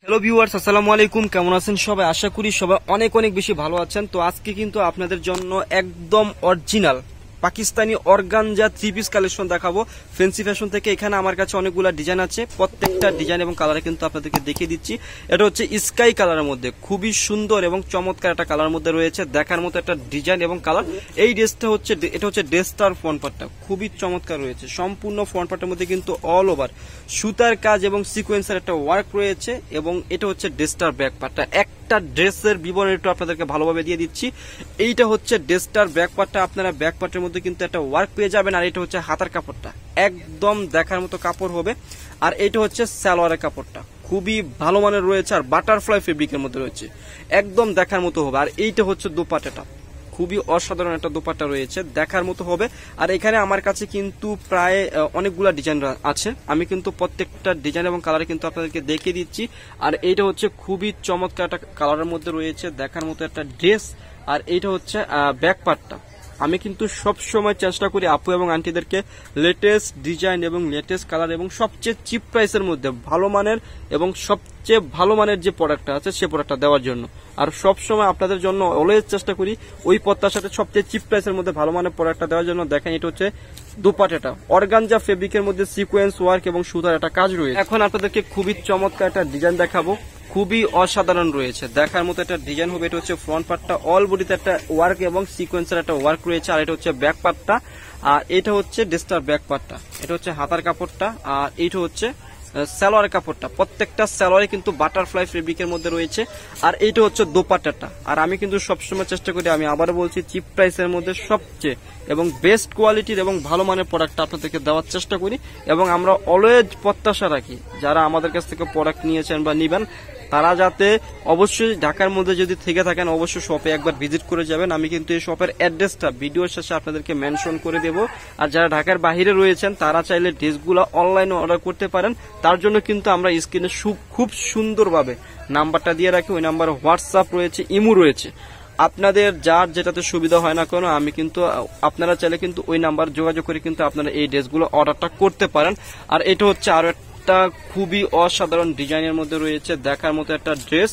Hello viewers, আসসালামু আলাইকুম। কেমন আছেন সবাই? আশা করি সবাই অনেক অনেক বেশি ভালো আছেন। তো আজকে কিন্তু আপনাদের জন্য একদম original Pakistani organza three piece collection দেখাবো ফ্যান্সি ফ্যাশন থেকে। এখানে আমার কাছে অনেকগুলো ডিজাইন আছে, প্রত্যেকটা ডিজাইন এবং কালারে কিন্তু আপনাদেরকে দেখিয়ে দিচ্ছি। এটা হচ্ছে স্কাই কালারের মধ্যে খুবই সুন্দর এবং চমৎকার একটা কালার মধ্যে রয়েছে, দেখার মতো একটা ডিজাইন এবং কালার। এই ড্রেসটা হচ্ছে এটা হচ্ছে ড্রেসটার ফ্রন্ট পার্টটা খুবই চমৎকার রয়েছে। সম্পূর্ণ ফ্রন্ট পার্টের মধ্যে কিন্তু অল ওভার সুতার কাজ এবং সিকোয়েন্সের একটা ওয়ার্ক রয়েছে, এবং এটা হচ্ছে ড্রেসটার ব্যাক পার্টটা। একটা ড্রেসের বিবরণ একটু আপনাদেরকে ভালোভাবে দিয়ে দিচ্ছি। এইটা হচ্ছে ড্রেসটার ব্যাক পার্টটা, আপনারা ব্যাক পার্টের মধ্যে কিন্তু একটা ওয়ার্ক পেয়ে যাবেন। আর এটা হচ্ছে হাতার কাপড়টা, একদম দেখার মতো কাপড় হবে। আর এটা হচ্ছে সালোয়ারের কাপড়টা, খুবই ভালো মানের রয়েছে আর বাটারফ্লাই ফেব্রিকের মধ্যে রয়েছে, একদম দেখার মতো হবে। আর এইটা হচ্ছে দোপাট্টাটা, খুবই অসাধারণ একটা দোপাট্টা রয়েছে, দেখার মতো হবে। আর এখানে আমার কাছে কিন্তু প্রায় অনেকগুলা ডিজাইন আছে, আমি কিন্তু প্রত্যেকটা ডিজাইন এবং কালার কিন্তু আপনাদেরকে দেখিয়ে দিচ্ছি। আর এইটা হচ্ছে খুবই চমৎকার একটা কালারের মধ্যে রয়েছে, দেখার মতো একটা ড্রেস। আর এইটা হচ্ছে ব্যাক পার্টটা। আমি কিন্তু সব সময় চেষ্টা করি আপু এবং আন্টিদেরকে লেটেস্ট ডিজাইন এবং লেটেস্ট কালার এবং সবচেয়ে চিপ প্রাইসের মধ্যে ভালো মানের এবং সবচেয়ে ভালো মানের যে প্রোডাক্টটা আছে সে প্রোডাক্টটা দেওয়ার জন্য। আর সব সময় আপনাদের জন্য অলওয়েজ চেষ্টা করি ওই পত্তার সাথে সবচেয়ে চিপ প্রাইসের মধ্যে ভালো মানের প্রোডাক্টটা দেওয়ার জন্য। দেখেন এটা হচ্ছে দোপাট্টাটা, অর্গানজা ফেব্রিকের মধ্যে সিকোয়েন্স ওয়ার্ক এবং সুতার একটা কাজ রয়েছে। এখন আপনাদেরকে খুবই চমৎকার একটা ডিজাইন দেখাবো, খুবই অসাধারণ রয়েছে, দেখার মতো একটা ডিজাইন হবে। এটা হচ্ছে ফ্রন্ট পার্টটা, অল বডিতে একটা ওয়ার্ক এবং সিকোয়েন্সের একটা ওয়ার্ক রয়েছে। আর এটা হচ্ছে ব্যাক পার্টটা, আর এটা হচ্ছে ড্রেসটার ব্যাক পার্টটা। এটা হচ্ছে হাতার কাপড়টা, আর এইটা হচ্ছে সালোয়ারের কাপড়টা। প্রত্যেকটা সালোয়ারে কিন্তু বাটারফ্লাই ফেব্রিকের মধ্যে রয়েছে। আর এইটা হচ্ছে দোপাট্টাটা। আর আমি কিন্তু সবসময় চেষ্টা করি, আমি আবারও বলছি, চিপ প্রাইসের মধ্যে সবচেয়ে এবং বেস্ট কোয়ালিটির এবং ভালো মানের প্রোডাক্টটা আপনাদেরকে দেওয়ার চেষ্টা করি। এবং আমরা অলওয়েজ প্রত্যাশা রাখি যারা আমাদের কাছ থেকে প্রোডাক্ট নিয়েছেন বা নিবেন তারা যাতে অবশ্যই ঢাকার মধ্যে যদি থেকে থাকেন অবশ্যই শপে একবার ভিজিট করে যাবেন। আমি কিন্তু এই শপের অ্যাড্রেসটা ভিডিওর শেষে আপনাদেরকে মেনশন করে দেব। আর যারা ঢাকার বাইরে রয়েছেন তারা চাইলে ড্রেসগুলো অনলাইনে অর্ডার করতে পারেন। তার জন্য কিন্তু আমরা স্ক্রিনে খুব সুন্দরভাবে নাম্বারটা দিয়ে রাখি, ওই নাম্বারে হোয়াটসঅ্যাপ রয়েছে, ইমো রয়েছে। আপনাদের যার যেটাতে সুবিধা হয় না কেন আমি কিন্তু আপনারা চাইলে কিন্তু ওই নাম্বার যোগাযোগ করে কিন্তু আপনারা এই ড্রেসগুলো অর্ডারটা করতে পারেন। আর এটা হচ্ছে আরো একটা খুবই অসাধারণ ডিজাইনের মধ্যে রয়েছে, দেখার মতো একটা ড্রেস,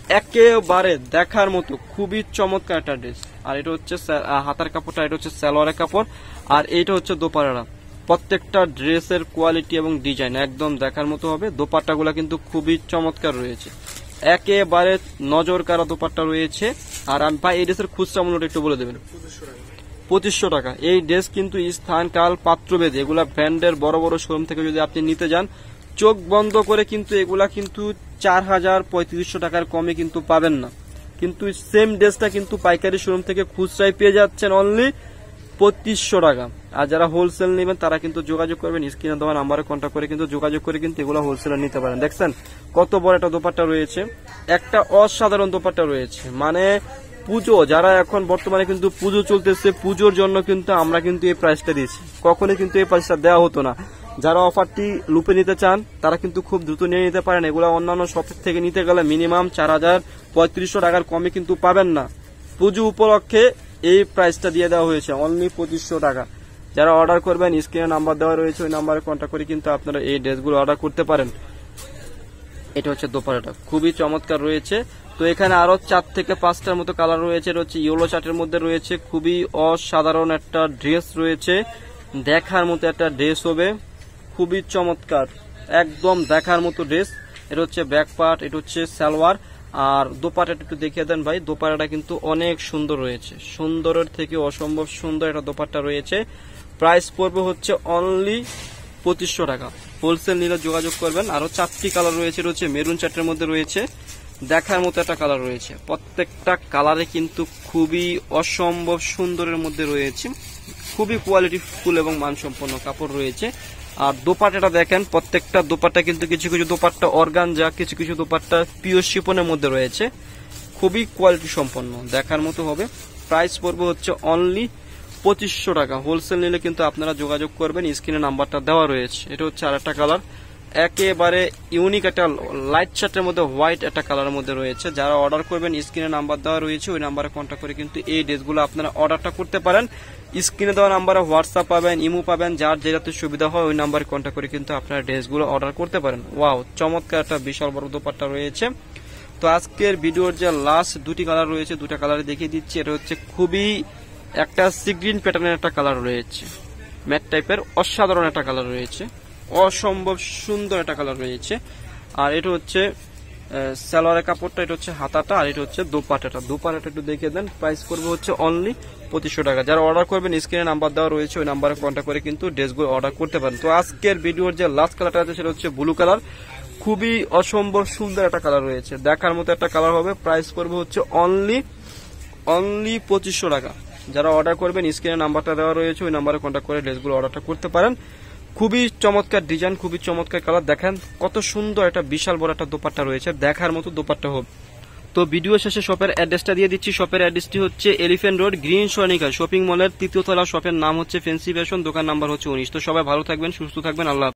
একেবারে দেখার মতো খুবই চমৎকার একটা ড্রেস। আর এটা হচ্ছে হাতার কাপড়টা, এটা হচ্ছে সালোয়ারের কাপড়, আর এইটা হচ্ছে দোপাট্টা। প্রত্যেকটা ড্রেসের কোয়ালিটি এবং ডিজাইন একদম দেখার মতো হবে। দোপাট্টাগুলো কিন্তু খুবই চমৎকার রয়েছে, একেবারে নজর কাড়া দোপাট্টা রয়েছে। আর আমি ভাই এই ড্রেসের খুচরা মূল্যটা একটু বলে দেবেন। 2500 টাকা। এই ড্রেস কিন্তু স্থান কাল পাত্রভেদে, এগুলা ব্র্যান্ডের বড় বড় শোরুম থেকে যদি আপনি নিতে যান চোখ বন্ধ করে কিন্তু এগুলা কিন্তু 4000-3500 টাকার কমে কিন্তু পাবেন না। কিন্তু সেম ড্রেসটা কিন্তু পাইকারি শোরুম থেকে খুচরায় পেয়ে যাচ্ছেন অনলি 2500 টাকা। আর যারা হোলসেল নেবেন তারা কিন্তু যোগাযোগ করবেন, স্ক্রিনে দেওয়া নাম্বারে কন্ট্যাক্ট করে কিন্তু যোগাযোগ করে কিন্তু এগুলো হোলসেলার নিতে পারেন। দেখছেন কত বড় একটা দোপাট্টা রয়েছে, একটা অসাধারণ দোপাট্টা রয়েছে। মানে পুজো, যারা এখন বর্তমানে কিন্তু পুজো চলতেছে, পুজোর জন্য কিন্তু আমরা কিন্তু এই প্রাইসটা দিয়েছি, কখনোই কিন্তু এই প্রাইসটা দেওয়া হতো না। যারা অফারটি লুপে নিতে চান তারা কিন্তু খুব দ্রুত নিয়ে নিতে পারেন। এগুলো অন্যান্য শপ থেকে নিতে গেলে মিনিমাম 4000-3500 টাকার কমে কিন্তু পাবেন না। পুজো উপলক্ষে এই প্রাইসটা দিয়ে দেওয়া হয়েছে অনলি 2500 টাকা। যারা অর্ডার করবেন স্ক্রিনে নাম্বার দেওয়া রয়েছে, ওই নাম্বারে কন্ট্যাক্ট করে কিন্তু আপনারা এই ড্রেসগুলো অর্ডার করতে পারেন। এটা হচ্ছে দোপাট্টাটা, খুবই চমৎকার রয়েছে। তো এখানে আরো 4 থেকে 5টার মতো কালার রয়েছে। এটা হচ্ছে ইয়েলো চার্টের মধ্যে রয়েছে, খুবই অসাধারণ একটা ড্রেস রয়েছে, দেখার মতো একটা ড্রেস হবে, খুবই চমৎকার, একদম দেখার মতো ড্রেস। এটা হচ্ছে ব্যাক পার্ট, এটা হচ্ছে সালোয়ার। আর দোপাট্টাটা একটু দেখিয়ে দেন ভাই। দোপাট্টাটা কিন্তু অনেক সুন্দর রয়েছে, সুন্দরের থেকে অসম্ভব সুন্দর একটা দোপাট্টা রয়েছে। প্রাইস পড়বে হচ্ছে অনলি 2500 টাকা। হোলসেল নিলে যোগাযোগ করবেন। আরো 4টি কালার রয়েছে, এটা হচ্ছে মেরুন চার্টের মধ্যে রয়েছে, দেখার মতো একটা কালার রয়েছে। প্রত্যেকটা কালারে কিন্তু খুবই অসম্ভব সুন্দরের মধ্যে রয়েছে, খুবই কোয়ালিটি ফুল এবং মানসম্পন্ন কাপড় রয়েছে। আর দোপাট্টাটা দেখেন, প্রত্যেকটা দোপাট্টা কিন্তু কিছু কিছু দোপাট্টা অর্গানজা, কিছু কিছু দোপাট্টা পিওর শিফনের মধ্যে রয়েছে, খুবই কোয়ালিটি সম্পন্ন, দেখার মতো হবে। প্রাইস পড়বে হচ্ছে অনলি 2500 টাকা। হোলসেল নিলে কিন্তু আপনারা যোগাযোগ করবেন, স্ক্রিনে নাম্বারটা দেওয়া রয়েছে। এটা হচ্ছে আরেকটা কালার, একেবারে ইউনিক একটা লাইট শার্টের মধ্যে হোয়াইট একটা কালারের মধ্যে রয়েছে। যারা অর্ডার করবেন স্ক্রিনে নাম্বার দেওয়া রয়েছে, ওই নাম্বারে কন্ট্যাক্ট করে কিন্তু এই ড্রেসগুলো আপনারা অর্ডারটা করতে পারেন। স্ক্রিনে দেওয়া নাম্বারে হোয়াটসঅ্যাপ পাবেন, ইমো পাবেন, যার যেটাতে সুবিধা হয় ওই নাম্বারে কন্ট্যাক্ট করে কিন্তু আপনারা ড্রেসগুলো অর্ডার করতে পারেন। ওয়াও, চমৎকার একটা বিশাল বড় দোপাট্টা রয়েছে। তো আজকের ভিডিওর যে লাস্ট দুটি কালার রয়েছে, দুটা কালার দেখিয়ে দিচ্ছি। এটা হচ্ছে খুবই একটা সি গ্রিন প্যাটার্নের একটা কালার রয়েছে, ম্যাট টাইপের অসাধারণ একটা কালার রয়েছে, অসম্ভব সুন্দর একটা কালার রয়েছে। আর এটা হচ্ছে সালোয়ারের কাপড়টা, এটা হচ্ছে হাতাটা, আর এটা হচ্ছে দোপাট্টাটা। দোপাট্টাটা একটু দেখিয়ে দেন। প্রাইস করবো হচ্ছে অনলি 2500 টাকা। যারা অর্ডার করবেন স্ক্রিনে নাম্বার দেওয়া রয়েছে, ওই নাম্বারে কন্ট্যাক্ট করে কিন্তু ড্রেসগুলো অর্ডার করতে পারেন। তো আজকের ভিডিওর যে লাস্ট কালারটা আছে সেটা হচ্ছে ব্লু কালার, খুবই অসম্ভব সুন্দর একটা কালার রয়েছে, দেখার মতো একটা কালার হবে। প্রাইস করবো হচ্ছে অনলি 2500 টাকা। যারা অর্ডার করবেন স্ক্রিনে নাম্বারটা দেওয়া রয়েছে, ওই নাম্বারে কন্ট্যাক্ট করে ড্রেসগুলো অর্ডারটা করতে পারেন। খুবই চমৎকার ডিজাইন, খুবই চমৎকার কালার। দেখেন কত সুন্দর একটা বিশাল বড় একটা দোপাট্টা রয়েছে, দেখার মতো দোপাট্টা হবে। তো ভিডিও শেষে শপের অ্যাড্রেসটা দিয়ে দিচ্ছি। শপের অ্যাড্রেসটি হচ্ছে এলিফ্যান্ট রোড, গ্রিন সনিকা শপিং মলের 3য় তলা। শপের নাম হচ্ছে ফ্যান্সি ফ্যাশন, দোকান নাম্বার হচ্ছে 19। তো সবাই ভালো থাকবেন, সুস্থ থাকবেন, আল্লাহ।